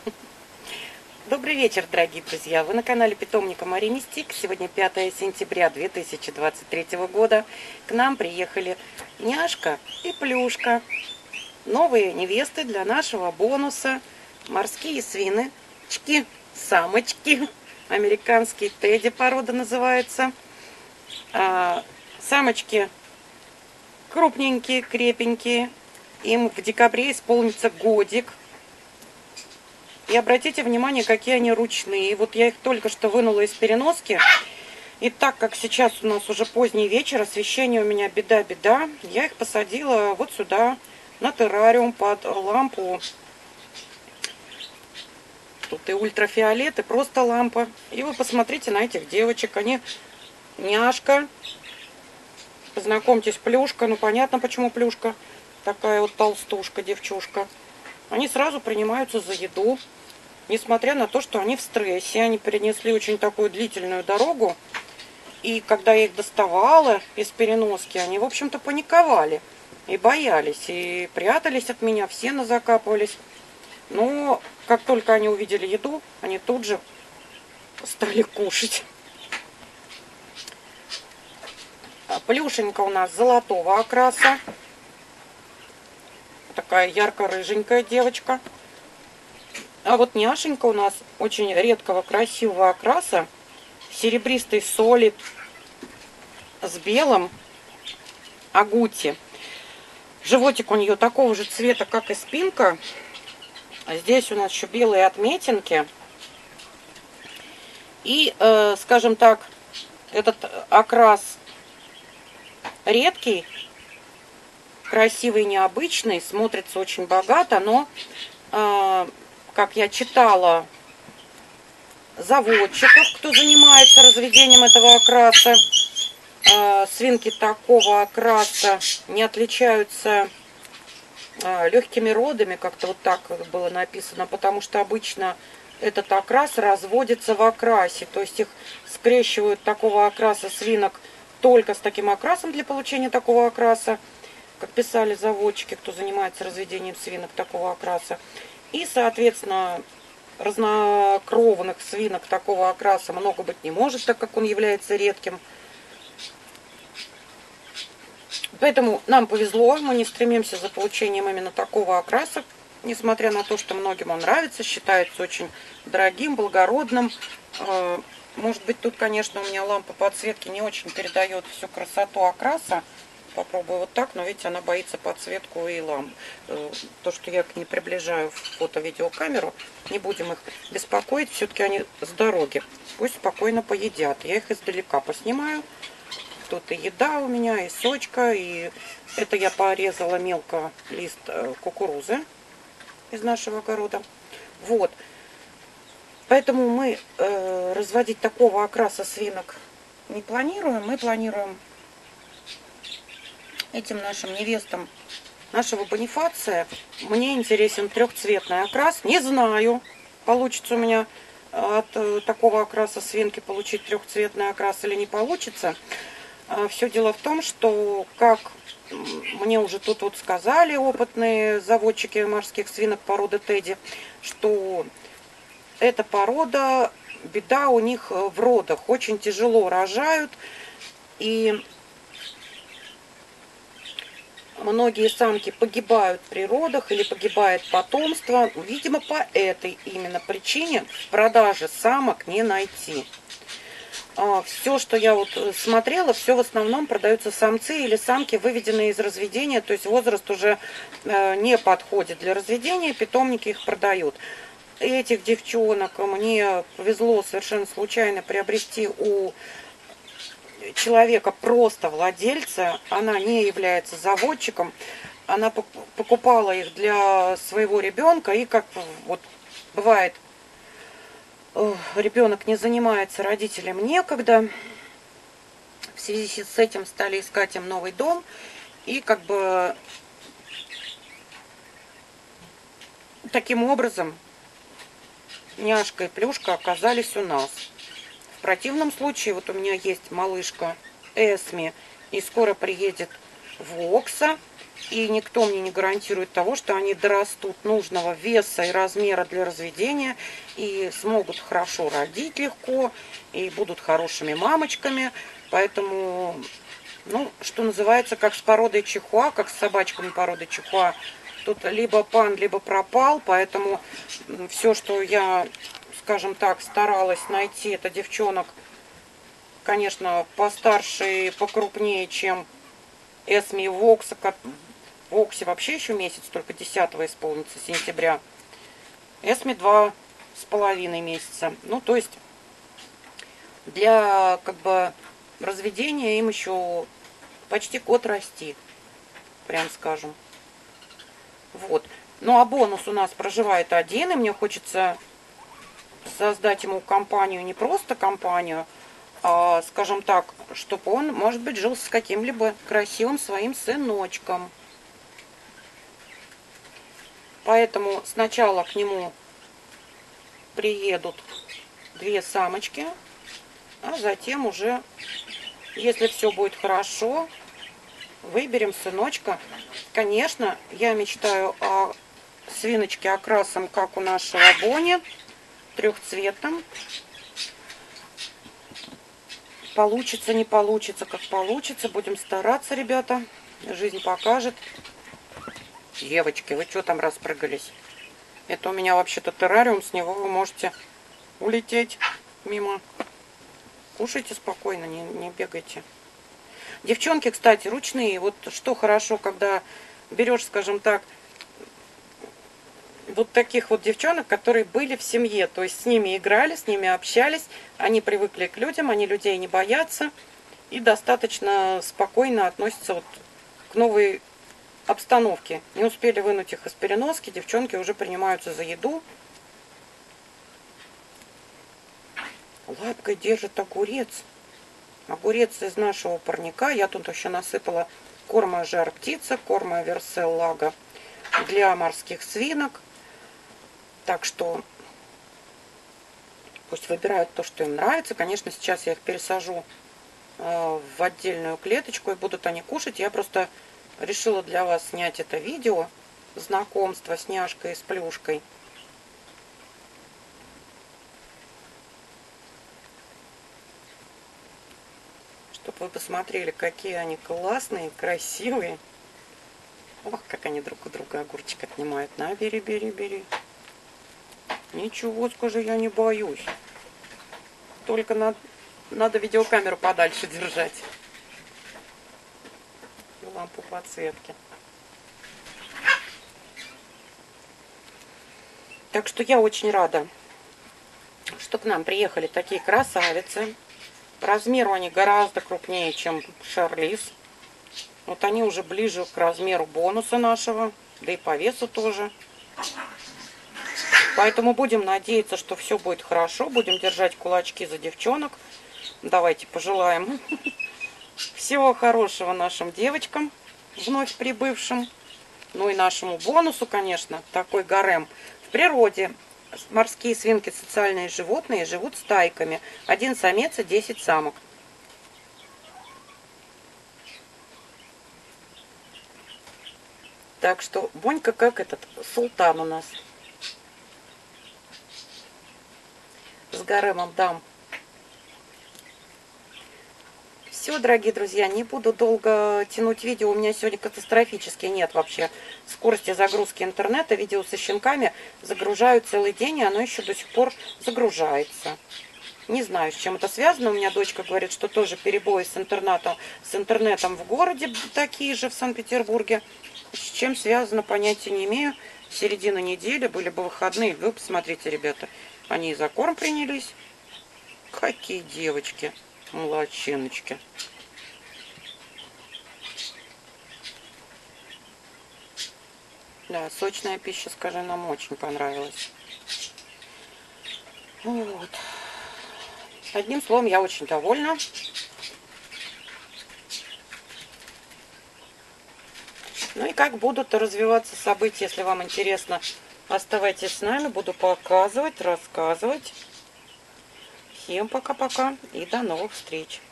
Добрый вечер, дорогие друзья! Вы на канале питомника Марини Стик. Сегодня 5 сентября 2023 года. К нам приехали Няшка и Плюшка. Новые невесты для нашего бонуса. Морские свиночки, самочки. Американский тедди порода называется. Самочки крупненькие, крепенькие. Им в декабре исполнится годик. И обратите внимание, какие они ручные. Вот я их только что вынула из переноски. И так как сейчас у нас уже поздний вечер, освещение у меня беда-беда, я их посадила вот сюда, на террариум, под лампу. Тут и ультрафиолет, и просто лампа. И вы посмотрите на этих девочек. Они Няшка. Познакомьтесь, Плюшка. Ну, понятно, почему Плюшка. Такая вот толстушка, девчушка. Они сразу принимаются за еду. Несмотря на то, что они в стрессе, они перенесли очень такую длительную дорогу. И когда я их доставала из переноски, они, в общем-то, паниковали. И боялись, и прятались от меня, все назакапывались. Но как только они увидели еду, они тут же стали кушать. Плюшенька у нас золотого окраса. Такая ярко-рыженькая девочка. А вот Няшенька у нас очень редкого красивого окраса. Серебристый солид с белым агути. Животик у нее такого же цвета, как и спинка. Здесь у нас еще белые отметинки. И, скажем так, этот окрас редкий, красивый, необычный, смотрится очень богато, но, как я читала заводчиков, кто занимается разведением этого окраса, свинки такого окраса не отличаются легкими родами, как-то вот так было написано, потому что обычно этот окрас разводится в окрасе, то есть их скрещивают такого окраса свинок только с таким окрасом для получения такого окраса, как писали заводчики, кто занимается разведением свинок такого окраса. И, соответственно, разнокровных свинок такого окраса много быть не может, так как он является редким. Поэтому нам повезло, мы не стремимся за получением именно такого окраса, несмотря на то, что многим он нравится, считается очень дорогим, благородным. Может быть, тут, конечно, у меня лампа подсветки не очень передает всю красоту окраса. Попробую вот так, но видите, она боится подсветку и ламп. То, что я к ней приближаю в фото-видеокамеру, не будем их беспокоить, все-таки они с дороги. Пусть спокойно поедят. Я их издалека поснимаю. Тут и еда у меня, и сочка, и это я порезала мелко лист кукурузы из нашего огорода. Вот. Поэтому мы разводить такого окраса свинок не планируем. Мы планируем этим нашим невестам нашего Бонифация. Мне интересен трехцветный окрас. Не знаю, получится у меня от такого окраса свинки получить трехцветный окрас или не получится. Все дело в том, что, как мне уже тут вот сказали опытные заводчики морских свинок породы тедди, что эта порода, беда у них в родах, очень тяжело рожают, и многие самки погибают при родах или погибает потомство. Видимо, по этой именно причине в продаже самок не найти. Все, что я вот смотрела, все в основном продаются самцы или самки, выведенные из разведения, то есть возраст уже не подходит для разведения, питомники их продают. Этих девчонок мне повезло совершенно случайно приобрести у человека, просто владельца. Она не является заводчиком. Она покупала их для своего ребенка. И как вот бывает, ребенок не занимается, родителям некогда. В связи с этим стали искать им новый дом. И как бы таким образом Няшка и Плюшка оказались у нас. В противном случае, вот у меня есть малышка Эсми, и скоро приедет Вокса. И никто мне не гарантирует того, что они дорастут нужного веса и размера для разведения. И смогут хорошо родить легко. И будут хорошими мамочками. Поэтому, ну, что называется, как с породой чихуа, как с собачками породы чихуа. Тут либо пан, либо пропал. Поэтому все, что я, скажем так, старалась найти, это девчонок, конечно, постарше и покрупнее, чем Эсми и Вокса. Воксе вообще еще месяц, только 10-го исполнится, сентября. Эсми 2,5 месяца. Ну, то есть для как бы разведения им еще почти год расти, прям скажем. Вот. Ну, а бонус у нас проживает один, и мне хочется создать ему компанию, не просто компанию, а, скажем так, чтобы он, может быть, жил с каким-либо красивым своим сыночком. Поэтому сначала к нему приедут 2 самочки, а затем уже, если все будет хорошо, выберем сыночка. Конечно, я мечтаю о свиночке окрасом, как у нашего Бони, трехцветном. Получится, не получится, как получится. Будем стараться, ребята. Жизнь покажет. Девочки, вы что там распрыгались? Это у меня вообще-то террариум, с него вы можете улететь мимо. Кушайте спокойно, не бегайте. Девчонки, кстати, ручные. Вот что хорошо, когда берешь, скажем так, вот таких вот девчонок, которые были в семье. То есть с ними играли, с ними общались. Они привыкли к людям, они людей не боятся. И достаточно спокойно относятся вот к новой обстановке. Не успели вынуть их из переноски, девчонки уже принимаются за еду. Лапкой держит огурец. Огурец из нашего парника. Я тут еще насыпала корма жар птица, корма Версел Лага для морских свинок. Так что пусть выбирают то, что им нравится. Конечно, сейчас я их пересажу в отдельную клеточку, и будут они кушать. Я просто решила для вас снять это видео знакомства с няшкой и с плюшкой. Чтобы вы посмотрели, какие они классные, красивые. Ох, как они друг у друга огурчик отнимают. На, бери, бери, бери. Ничего, скажи, я не боюсь. Только надо видеокамеру подальше держать. Лампу подсветки. Так что я очень рада, что к нам приехали такие красавицы. По размеру они гораздо крупнее, чем Шарлиз. Вот они уже ближе к размеру бонуса нашего, да и по весу тоже. Поэтому будем надеяться, что все будет хорошо. Будем держать кулачки за девчонок. Давайте пожелаем всего хорошего нашим девочкам, вновь прибывшим. Ну и нашему бонусу, конечно, такой гарем. В природе морские свинки, социальные животные, живут стайками. 1 самец и 10 самок. Так что Бонька как этот султан у нас. С гаремом дам. Все, дорогие друзья, не буду долго тянуть видео. У меня сегодня катастрофически нет вообще скорости загрузки интернета. Видео со щенками загружаю целый день, и оно еще до сих пор загружается. Не знаю, с чем это связано. У меня дочка говорит, что тоже перебои с интернетом в городе такие же в Санкт-Петербурге. С чем связано, понятия не имею. Середина недели, были бы выходные. Вы посмотрите, ребята, они и за корм принялись. Какие девочки, молодчиночки. Да, сочная пища, скажи, нам очень понравилась. Вот. Одним словом, я очень довольна. Ну и как будут развиваться события, если вам интересно, оставайтесь с нами, буду показывать, рассказывать. Всем пока-пока и до новых встреч.